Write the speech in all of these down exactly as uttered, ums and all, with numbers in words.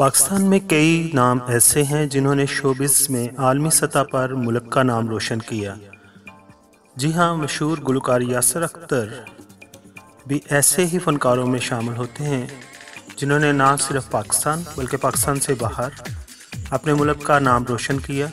पाकिस्तान में कई नाम ऐसे हैं जिन्होंने शोबिज़ में आलमी सतह पर मुल्क का नाम रोशन किया। जी हाँ, मशहूर गुलकार यासर अख्तर भी ऐसे ही फ़नकारों में शामिल होते हैं जिन्होंने ना सिर्फ पाकिस्तान बल्कि पाकिस्तान से बाहर अपने मुल्क का नाम रोशन किया।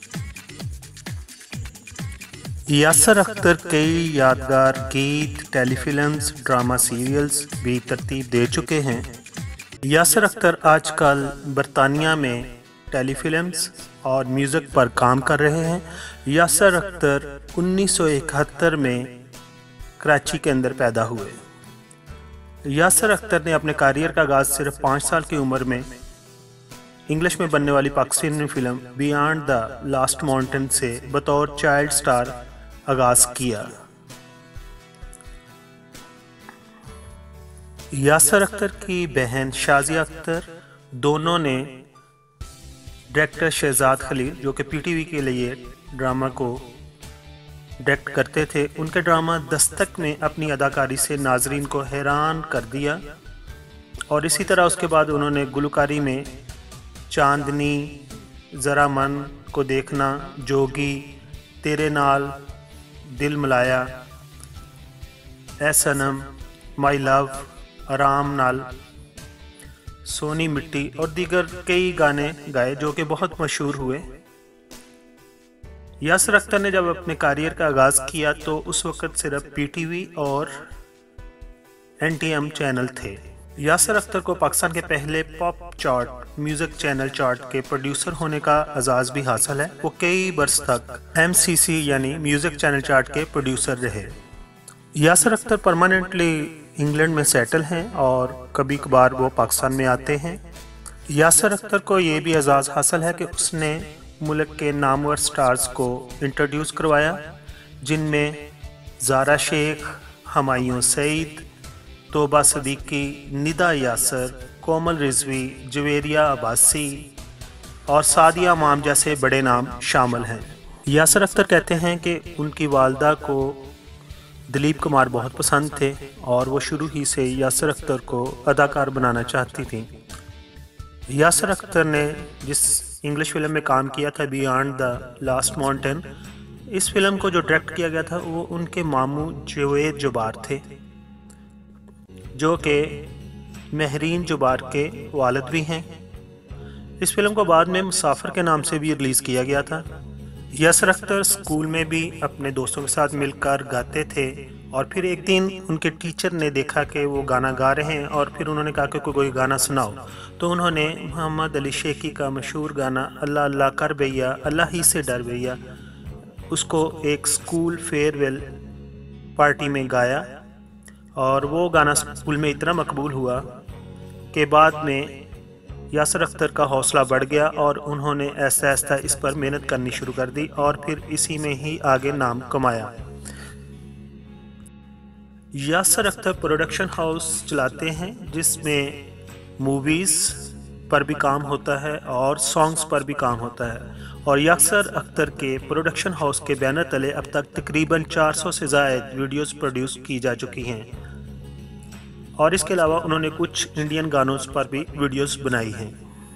यासर अख्तर कई यादगार गीत, टेलीफिल्म्स, ड्रामा सीरियल्स भी तरतीब दे चुके हैं। यासर अख्तर आजकल बरतानिया में टेलीफिल्म्स और म्यूज़िक पर काम कर रहे हैं। यासर अख्तर उन्नीस सौ इकहत्तर में कराची के अंदर पैदा हुए। यासर अख्तर ने अपने करियर का आगाज़ सिर्फ पाँच साल की उम्र में इंग्लिश में बनने वाली Pakistani film beyond the last mountain से बतौर चाइल्ड स्टार आगाज़ किया। यासर अख्तर की बहन शाजिया अख्तर, दोनों ने डायरेक्टर शहजाद खलील, जो कि पीटीवी के लिए ड्रामा को डायरेक्ट करते थे, उनके ड्रामा दस्तक में अपनी अदाकारी से नाजरीन को हैरान कर दिया। और इसी तरह उसके बाद उन्होंने गुलकारी में चांदनी, ज़रा मन को देखना, जोगी, तेरे नाल, दिल मिलाया, ए सनम, माई लव, आराम नाल, सोनी मिट्टी और दीगर कई गाने गाए जो कि बहुत मशहूर हुए। यासर अख्तर ने जब अपने करियर का आगाज़ किया तो उस वक़्त सिर्फ पीटीवी और एनटीएम चैनल थे। यासर अख्तर को पाकिस्तान के पहले pop chart music channel chart के प्रोड्यूसर होने का एजाज़ भी हासिल है। वो कई बरस तक एमसीसी यानी म्यूज़िक चैनल चार्ट के प्रोड्यूसर रहे। यासर अख्तर परमानेंटली इंग्लैंड में सेटल हैं और कभी कभार वो पाकिस्तान में आते हैं। यासर अख्तर को ये भी एजाज़ हासिल है कि उसने मुल्क के नामवर स्टार्स को इंट्रोड्यूस करवाया, जिनमें ज़ारा शेख, हमायूं सईद, तोबा सदीकी, निदा यासर, कोमल रिजवी, जवेरिया अब्बासी और सादिया माम जैसे बड़े नाम शामिल हैं। यासर अख्तर कहते हैं कि उनकी वालदा को दिलीप कुमार बहुत पसंद थे और वो शुरू ही से यासर अख्तर को अदाकार बनाना चाहती थी। यासर अख्तर ने जिस इंग्लिश फिल्म में काम किया था बियॉन्ड द लास्ट माउंटेन, इस फिल्म को जो डायरेक्ट किया गया था वो उनके मामू जवेद जुबार थे, जो कि महरीन जुबार के वालिद भी हैं। इस फिल्म को बाद में मुसाफिर के नाम से भी रिलीज़ किया गया था। यासर अख्तर स्कूल में भी अपने दोस्तों के साथ मिलकर गाते थे और फिर एक दिन उनके टीचर ने देखा कि वो गाना गा रहे हैं और फिर उन्होंने कहा कि कोई कोई गाना सुनाओ। तो उन्होंने मोहम्मद अली शेखी का मशहूर गाना अल्लाह अल्लाह कर भैया, अल्लाह ही से डर भैया, उसको एक स्कूल फेयरवेल पार्टी में गाया और वो गाना स्कूल में इतना मकबूल हुआ कि बाद में यासर अख्तर का हौसला बढ़ गया और उन्होंने ऐसा ऐसा इस पर मेहनत करनी शुरू कर दी और फिर इसी में ही आगे नाम कमाया। यासर अख्तर प्रोडक्शन हाउस चलाते हैं जिसमें मूवीज़ पर भी काम होता है और सॉन्ग्स पर भी काम होता है। और यासर अख्तर के प्रोडक्शन हाउस के बैनर तले अब तक तकरीबन चार सौ से ज़ायद वीडियोस प्रोड्यूस की जा चुकी हैं और इसके अलावा उन्होंने कुछ इंडियन गानों पर भी वीडियोस बनाई हैं।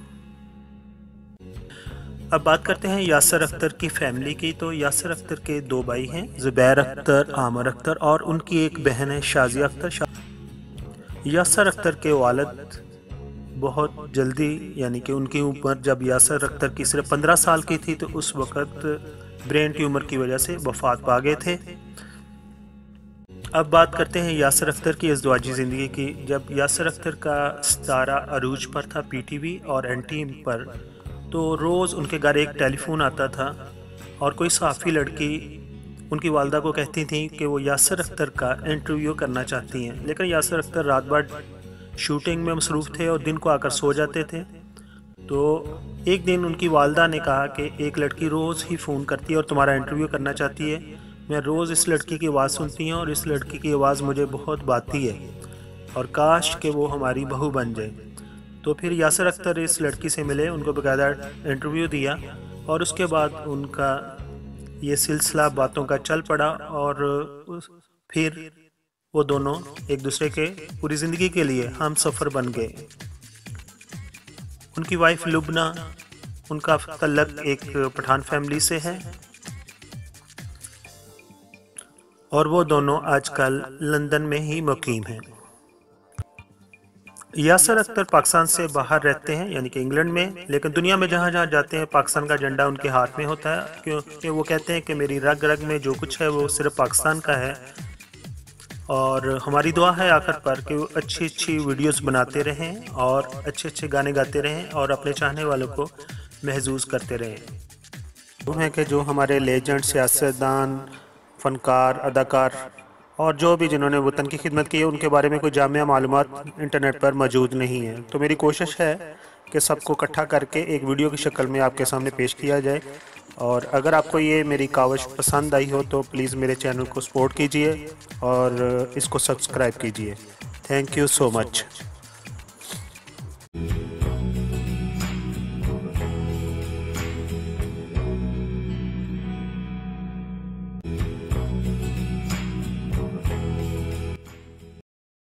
अब बात करते हैं यासर अख्तर की फैमिली की। तो यासर अख्तर के दो भाई हैं, ज़ुबैर अख्तर, आमिर अख्तर और उनकी एक बहन है शाजिया अख्तर। यासर अख्तर के वालिद बहुत जल्दी, यानी कि उनकी उम्र जब यासर अख्तर की सिर्फ पंद्रह साल की थी तो उस वक़्त ब्रेन ट्यूमर की वजह से वफ़ात पा गए थे। अब बात करते हैं यासर अख्तर की अज़दवाजी ज़िंदगी की। जब यासर अख्तर का सितारा अरूज पर था पीटीवी और एनटीएम पर, तो रोज़ उनके घर एक टेलीफोन आता था और कोई साफ़ी लड़की उनकी वालदा को कहती थी कि वो यासर अख्तर का इंटरव्यू करना चाहती हैं, लेकिन यासर अख्तर रात भर शूटिंग में मसरूफ़ थे और दिन को आकर सो जाते थे। तो एक दिन उनकी वालदा ने कहा कि एक लड़की रोज़ ही फ़ोन करती है और तुम्हारा इंटरव्यू करना चाहती है। मैं रोज़ इस लड़की की आवाज़ सुनती हूँ और इस लड़की की आवाज़ मुझे बहुत भाती है और काश कि वो हमारी बहू बन जाए। तो फिर यासर अख्तर इस लड़की से मिले, उनको बाकायदा इंटरव्यू दिया और उसके बाद उनका ये सिलसिला बातों का चल पड़ा और फिर वो दोनों एक दूसरे के पूरी ज़िंदगी के लिए हम सफ़र बन गए। उनकी वाइफ लुबना, उनका तल्लक एक पठान फैमिली से है और वो दोनों आजकल लंदन में ही मुकीम हैं। यासर अख्तर पाकिस्तान से बाहर रहते हैं, यानी कि इंग्लैंड में, लेकिन दुनिया में जहाँ जहाँ जाते हैं पाकिस्तान का झंडा उनके हाथ में होता है, क्योंकि वो कहते हैं कि मेरी रग रग में जो कुछ है वो सिर्फ पाकिस्तान का है। और हमारी दुआ है आखिर पर कि वो अच्छी अच्छी वीडियोस बनाते रहें और अच्छे अच्छे गाने गाते रहें और अपने चाहने वालों को महसूस करते रहें। वो हैं कि जो हमारे लेजेंड, सियासतदान, फ़नकार, अदाकार और जो भी जिन्होंने वतन की खिदमत की है उनके बारे में कोई जामिया मालूमात इंटरनेट पर मौजूद नहीं है। तो मेरी कोशिश है कि सबको इकट्ठा करके एक वीडियो की शक्ल में आपके सामने पेश किया जाए। और अगर आपको ये मेरी काविश पसंद आई हो तो प्लीज़ मेरे चैनल को सपोर्ट कीजिए और इसको सब्सक्राइब कीजिए। Thank you so much.